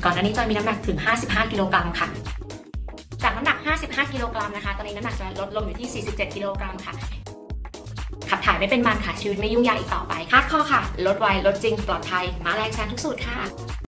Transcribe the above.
ก่อนหน้านี้จอยมีน้ำหนักถึง55 กิโลกรัมค่ะจากน้ำหนัก55 กิโลกรัมนะคะตอนนี้น้ำหนักจะลดลงอยู่ที่47 กิโลกรัมค่ะขับถ่ายไม่เป็นมันค่ะชีวิตไม่ยุ่งยากอีกต่อไปฮาร์ดคอร์ค่ะลดไวลดจริงปลอดภัยมาแรงแซงทุกสูตรค่ะ